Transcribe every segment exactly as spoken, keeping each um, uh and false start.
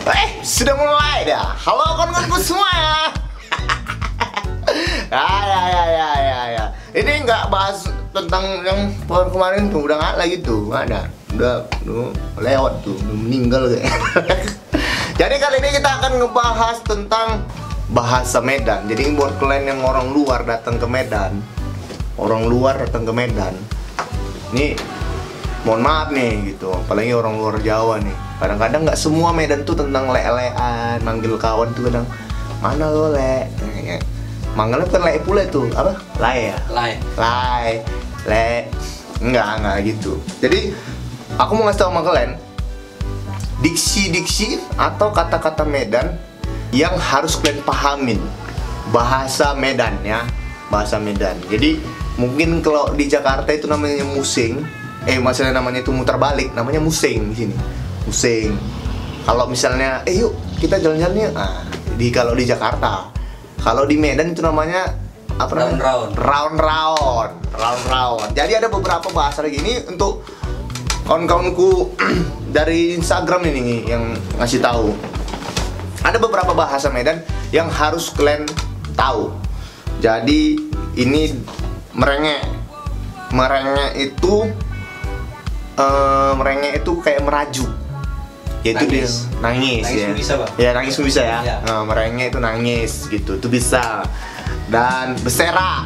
Eh, sudah mulai dah. Halo kawan-kawanku semua ya. Ya, ya, ya, ya, ya, ya. Ini nggak bahas tentang yang pohon kemarin tuh, udah nggak lagi tuh, nggak ada. Udah, udah lewat tuh, udah meninggal kayak. Jadi kali ini kita akan ngebahas tentang bahasa Medan. Jadi buat kalian yang orang luar datang ke Medan, orang luar datang ke Medan, ini mohon maaf nih gitu, apalagi orang luar Jawa nih. Kadang-kadang nggak semua Medan tuh tentang le-lean, manggil kawan tuh kadang mana lo le, manggilnya bukan le pula tuh, apa? Lai ya? Lai. Lai, le, enggak enggak gitu. Jadi aku mau ngasih tau sama kalian diksi-diksi atau kata-kata Medan yang harus kalian pahamin, bahasa Medan ya, bahasa Medan. Jadi mungkin kalau di Jakarta itu namanya musing, eh maksudnya namanya itu muter balik, namanya musing di sini. Musing. Kalau misalnya, eh yuk kita jalan-jalan yuk. Nah, di kalau di Jakarta, kalau di Medan itu namanya apa namanya? Round-round. Round-round, round-round. Jadi ada beberapa bahasa lagi ini untuk kawan-kawanku dari Instagram ini nih yang ngasih tahu. Ada beberapa bahasa Medan yang harus kalian tahu. Jadi ini merengek. Merengek itu uh, merengek itu kayak merajuk. Yaitu nangis. dia nangis, nangis ya. bisa, Pak. Ya, nangis bisa ya. Ya. Nah, merengek itu nangis gitu. Itu bisa. Dan beserak.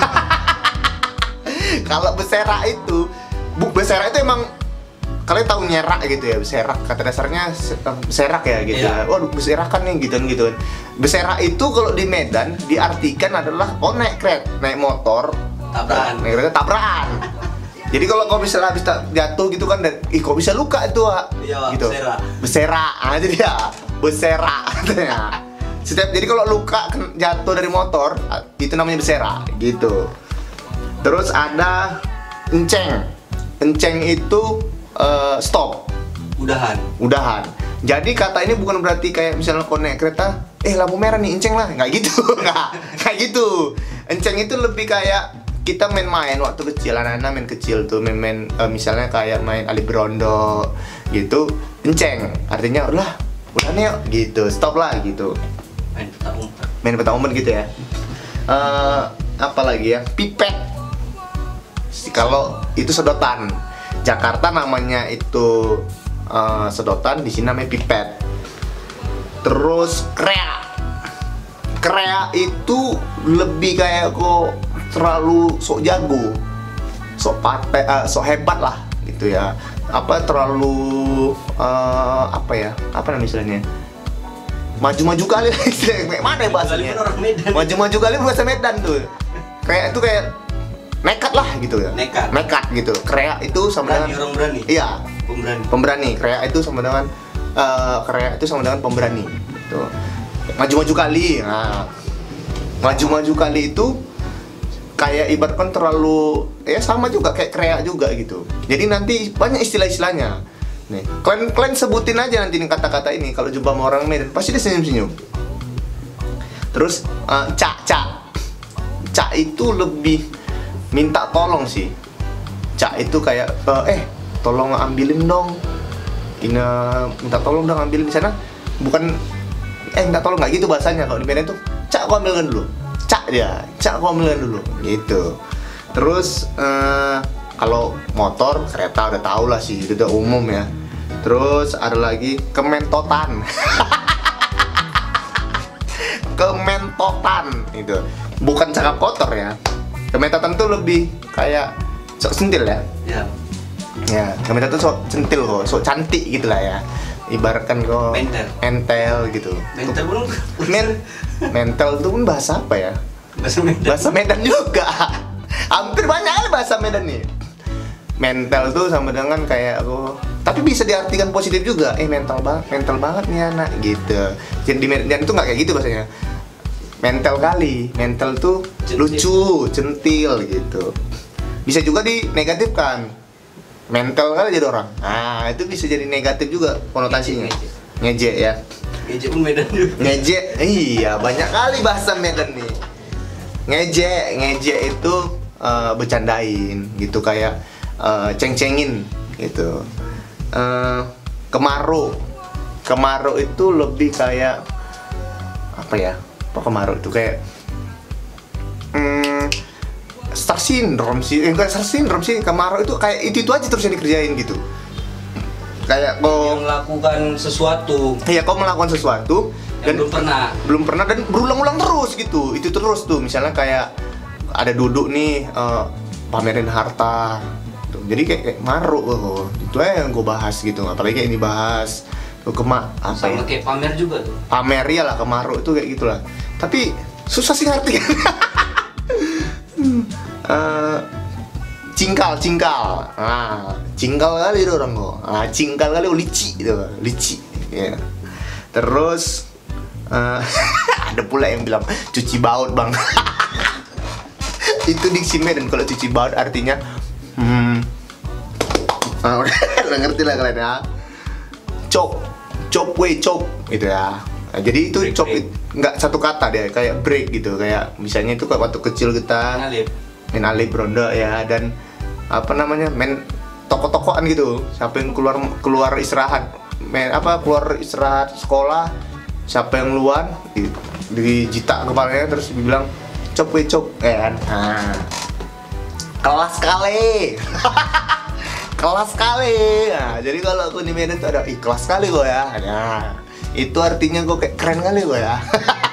Kalau beserak itu, bu beserak itu emang kalian tahu nyerak gitu ya, beserak kata dasarnya beserak ya gitu iya. ya. Waduh, beserakan nih gitu gitu. Beserak itu kalau di Medan diartikan adalah oh naik kereta, naik motor, Tabrakan. naik kereta tabrakan. Jadi kalau kau misalnya habis jatuh gitu kan, dan ih kok bisa luka itu, Iya, gitu. beserak. Beserak, ah jadi ya, beserak katanya. Setiap jadi kalau luka jatuh dari motor itu namanya beserak gitu. Terus ada enceng. Enceng itu uh, stop. Udahan. Udahan. Jadi kata ini bukan berarti kayak misalnya kau naik kereta, eh lampu merah nih, enceng lah, nggak gitu, nggak, kayak gitu. Enceng itu lebih kayak kita main-main waktu kecil, anak-anak main kecil tuh, main-main uh, misalnya kayak main Ali Berondo gitu, enceng, artinya udah, udah nih yuk, gitu, stop lah gitu. Main petak umpet. Main petak umpet gitu ya. Uh, apa lagi ya? Pipet. Kalau itu sedotan. Jakarta namanya itu uh, sedotan, di sini namanya pipet. Terus krea. Krea itu lebih kayak kok terlalu sok jago, sok pate, uh, sok hebat lah gitu ya. Apa terlalu uh, apa ya? Apa namanya istilahnya? Maju-maju kali istilahnya. Mana ya bahasanya? Maju-maju kali bahasa Medan tuh. Kayak itu kayak nekat lah gitu ya. Nekat. Nekat gitu. Krea itu sama Berani, dengan orang berani. Iya, Pemberani. pemberani. Krea itu sama dengan uh, krea itu sama dengan pemberani. Tuh. Maju-maju kali. Nah, maju-maju kali itu kayak ibaratkan terlalu ya sama juga kayak krea juga gitu. Jadi nanti banyak istilah-istilahnya. Nih, kalian kalian sebutin aja nanti nih kata-kata ini kalau jumpa sama orang Medan pasti dia senyum-senyum. Terus uh, cak cak. Cak itu lebih minta tolong sih. Cak itu kayak uh, eh tolong ambilin dong. Ini minta tolong dong ambilin di sana. Bukan eh minta tolong nggak gitu bahasanya kalau di Medan tuh. Cak aku ambilkan dulu. Cak dia, cak aku ambilkan dulu gitu. Terus uh, kalau motor, kereta udah tau lah sih, itu udah umum ya. Terus ada lagi kementotan. Kementotan itu bukan cakap kotor ya. Kementotan tuh lebih kayak sok sentil ya. Ya. Ya, kementotan tuh sok centil kok, sok cantik gitu lah ya. Ibaratkan kok Mentel. entel gitu. Mental pun. Men mental itu pun bahasa apa ya? Bahasa Medan. Bahasa Medan juga. Hampir banyak kali bahasa Medan nih. Mental tuh sama dengan kayak aku, tapi bisa diartikan positif juga. Eh mental banget, mental banget nih anak gitu. Jadi di Medan itu nggak kayak gitu bahasanya. Mental kali, mental tuh Centil. lucu, centil gitu. Bisa juga dinegatifkan. Mental kali jadi orang. Nah, itu bisa jadi negatif juga konotasinya. Ngejek ya. Ngejek pun Medan juga. Ngejek, iya banyak kali bahasa Medan nih. Ngejek, ngejek itu uh, bercandain gitu kayak uh, ceng-cengin gitu. Uh, kemaruk, Kemaruk itu lebih kayak apa ya? Apa kemaruk itu kayak hmm, star syndrome sih. Eh, enggak star syndrome sih. Kemaruk itu kayak itu itu aja terus yang dikerjain gitu. Kayak kau Yang melakukan sesuatu iya kau melakukan sesuatu yang belum pernah. belum pernah dan berulang-ulang terus gitu. Itu terus tuh misalnya kayak ada duduk nih eh, pamerin harta. Tuh, jadi kayak, kayak maruk oh, itu aja yang gue bahas gitu. Apalagi kayak ini bahas tuh kema apa Sama ya? kayak pamer juga tuh. Pamer ya lah kemaruk itu kayak gitulah. Tapi susah sih ngerti kan. Eh, cingkal cingkal. Ah, cingkal kali itu orang kok. Ah, cingkal kali oh, lici gitu, lici. Ya. Terus eh, ada pula yang bilang cuci baut bang. Itu diksi Medan. Kalau cuci baut artinya hmm, ah, udah ngerti lah kalian ya. Chop, chop way chop gitu ya. Nah, jadi itu Break, chop break. it- nggak satu kata dia, kayak break gitu. Kayak misalnya itu kayak waktu kecil kita Ngalip. main alip ronde ya, dan apa namanya main toko-tokoan gitu. Siapa yang keluar keluar istirahat, main apa keluar istirahat sekolah, siapa yang luar di, di jita kepalanya terus dibilang cop we cop ya kan. Nah, kelas kali. Kelas kali. Nah, jadi kalau aku di Medan tuh ada ih kelas kali gue ya. Nah, itu artinya gue kayak keren kali gue ya.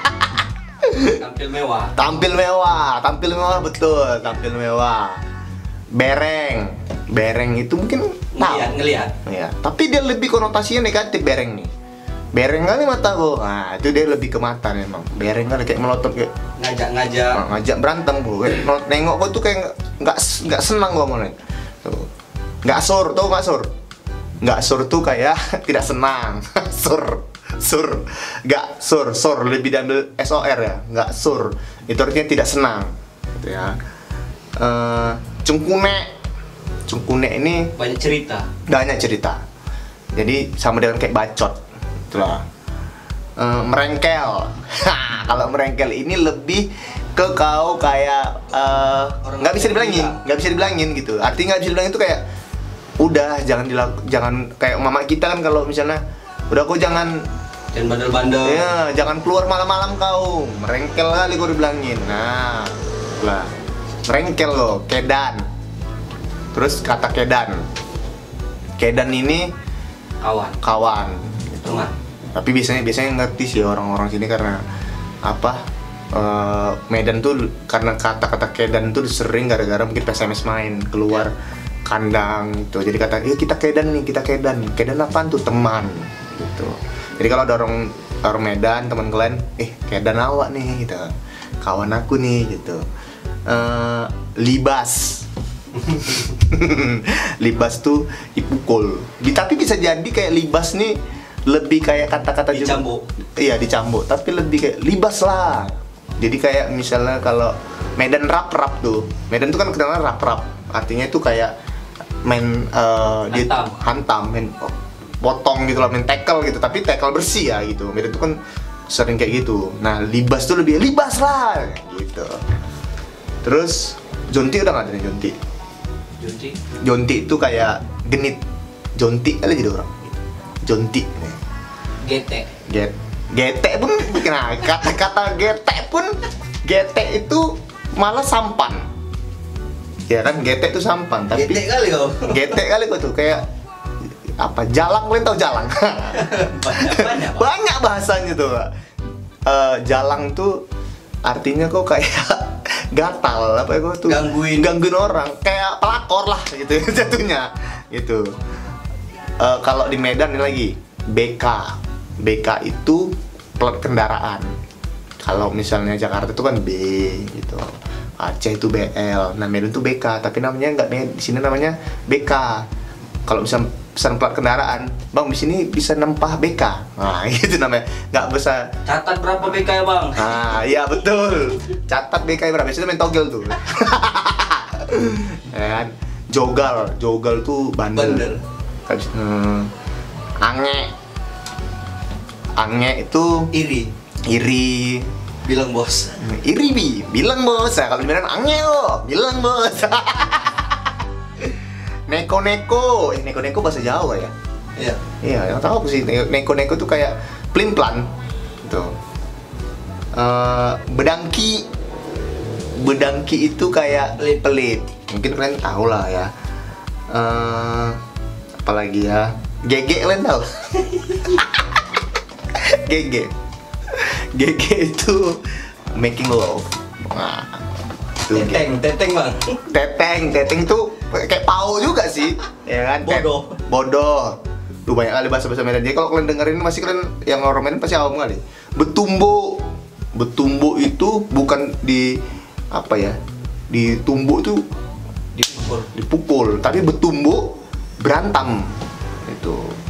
Tampil mewah. Tampil mewah, tampil mewah betul, tampil mewah. Bereng, bereng itu mungkin Ngeliat, ngeliat. ya, tapi dia lebih konotasinya negatif bereng nih. Bereng kali mata gua, nah itu dia lebih ke mata nih emang. Bereng kali kayak melotot kayak Ngajak-ngajak. nah, ngajak berantem gua, kayak no- nengok gua tuh kayak nggak- nggak nggak senang gua mau tuh. Nggak sur, tuh nggak sur. Nggak sur tuh kayak tidak senang. Sur, sur, nggak sur, sur lebih diambil S O R ya, nggak sur. Itu artinya tidak senang, gitu ya. Eh, cengkune, cengkune ini Banyak cerita. banyak cerita. Jadi sama dengan kayak bacot, itulah. Eh, merengkel. Ha, kalau merengkel ini lebih ke kau kayak eh, Orang nggak bisa yang dibilangin, gila. nggak bisa dibilangin gitu. Artinya nggak bisa dibilangin itu kayak udah jangan dilak, jangan kayak mama kita kan kalau misalnya udah kau jangan Dan bandel-bandel. ya jangan keluar malam-malam kau, merengkel kali kau dibilangin. Nah, lah merengkel lo, kedan. Terus kata kedan, kedan ini Kawan. kawan. Gitu. Teman. Tapi biasanya biasanya ngerti sih orang-orang sini karena apa? eh, Medan tuh karena kata-kata kedan tuh sering gara-gara mungkin P S M S main keluar kandang gitu. Jadi kata, "Iya kita kedan nih, kita kedan." Kedan apaan tuh? Teman gitu. Jadi kalau ada orang orang Medan, teman kalian, "Eh, kedan awak nih." gitu. "Kawan aku nih." gitu. Eh, libas. Libas tuh dipukul. Di- Tapi bisa jadi kayak libas nih lebih kayak kata-kata juga- Dicambuk. Iya, dicambuk, tapi lebih kayak libas lah. Jadi kayak misalnya kalau Medan rap-rap tuh. Medan tuh kan kenalnya rap-rap. Artinya itu kayak main eh, dia Hantam. hantam, main potong gitu lah, main tackle gitu, tapi tackle bersih ya gitu. Medan tuh kan sering kayak gitu. Nah, libas tuh lebih libas lah gitu. Terus jonti udah nggak ada nih jonti. Junti. Jonti itu kayak genit. Jonti kali jadi orang. Jonti. Gete. Get. Gete pun nah, kata-kata gete pun gete itu malah sampan. Ya kan gete itu sampan, tapi Gete kali kau. gete kali kok tuh kayak apa? Jalang, kalian tahu jalang? Banyak-banyak. Pak. Banyak bahasanya tuh. Pak. Eh, jalang tuh artinya kok kayak gatal apa ya kok tuh Gangguin. gangguin orang kayak pelakor lah gitu jatuhnya gitu. Eh, kalau di Medan ini lagi B K. B K itu plat kendaraan. Kalau misalnya Jakarta itu kan B gitu. Aceh itu B L. Nah, Medan itu B K, tapi namanya nggak Med- di sini namanya B K. Kalau bisa pesan plat kendaraan, "Bang, di sini bisa nempah B K." Nah, gitu namanya. Nggak bisa. Catat berapa B K ya bang? Nah, iya betul. Catat B K berapa? Biasanya main togel tuh. Ya kan? Jogal, jogal tuh bandel. Bandel. Habis- hmm. Ange. Ange itu Iri. iri. Bilang bos. Iri bi, bilang bos. Nah, kalau di Medan ange lo, bilang bos. Neko-neko, eh neko-neko bahasa Jawa ya. Iya. Iya, yang tahu apa sih neko-neko tuh kayak plin plan gitu. Eh, bedangki, bedangki itu kayak Pelit. pelit. Mungkin kalian tahu lah ya. Eh, apalagi ya, gege kalian tahu? Gege, gege itu making love. Nah, itu gege. Teteng, teteng bang. Teteng, teteng tuh kayak pau juga sih, ya kan? Tet- Bodoh. Bodoh. Tuh banyak kali bahasa-bahasa Medan. Jadi kalau kalian dengerin masih kalian yang orang Medan pasti awam kali. Betumbo, betumbo itu bukan di apa ya? Ditumbuk tuh Dipukul. dipukul, tapi betumbo berantam itu.